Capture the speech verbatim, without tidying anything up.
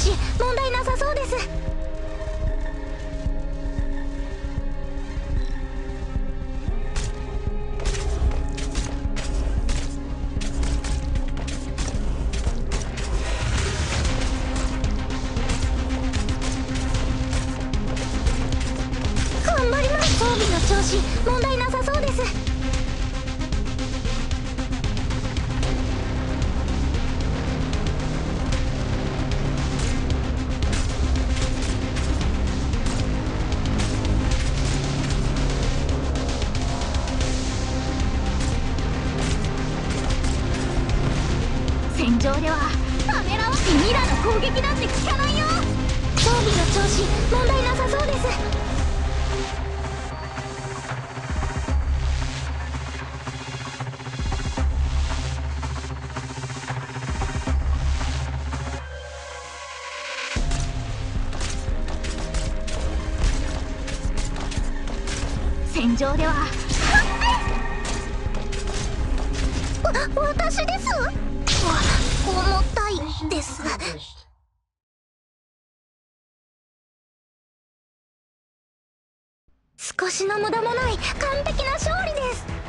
子問題なさそうです。頑張ります。装備の調子問題なさそうです。戦場ではためらわしミラの攻撃なんて効かないよ。装備の調子問題なさそうです。戦場ではわ私ですわ重たいです。少しの無駄もない完璧な勝利です。